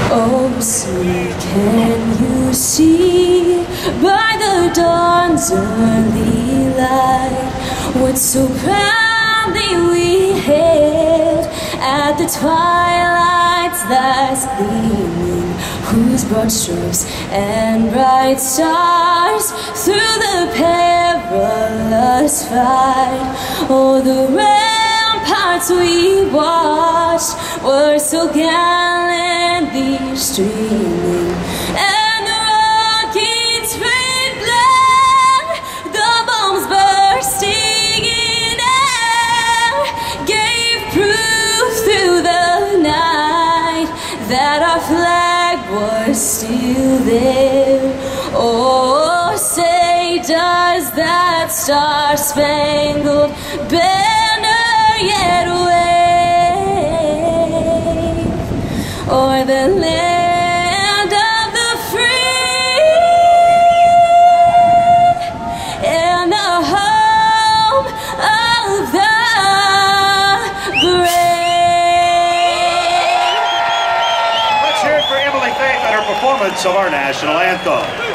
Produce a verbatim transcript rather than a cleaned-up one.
Oh, say can you see by the dawn's early light what so proudly we hailed at the twilight's last gleaming, whose broad stripes and bright stars through the perilous fight o'er the ramparts we watched were so gallantly streaming, and the rockets' red glare, the bombs bursting in air, gave proof through the night that our flag was still there. Oh, say does that star-spangled banner yet wave o'er the land of the free and the home of the brave? Let's hear it for Emily Faith and her performance of our national anthem.